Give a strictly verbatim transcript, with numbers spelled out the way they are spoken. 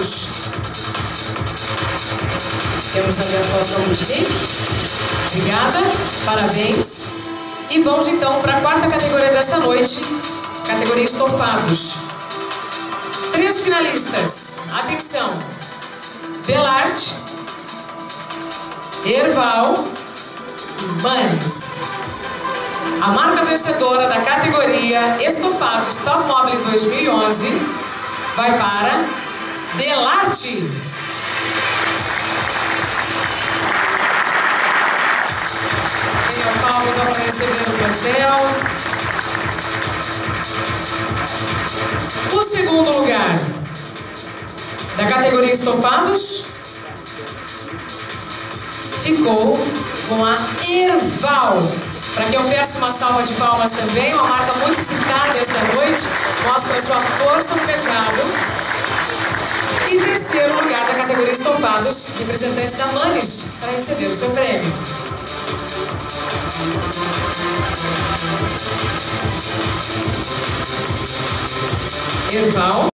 estofados. Temos ali a foto de quem? Obrigada, parabéns. E vamos então para a quarta categoria dessa noite, categoria estofados. Três finalistas, atenção: Belarte, Erval e Manes. A marca vencedora da categoria Estofados Top Mobile dois mil e onze vai para Belarte. Venha ao palco então para receber o troféu. O segundo lugar da categoria Estofados ficou com a Erval, para quem eu peço uma salva de palmas também, uma marca muito citada essa noite, mostra sua força no mercado. E terceiro lugar da categoria Estofados, representantes da Manes, para receber o seu prêmio. Erval.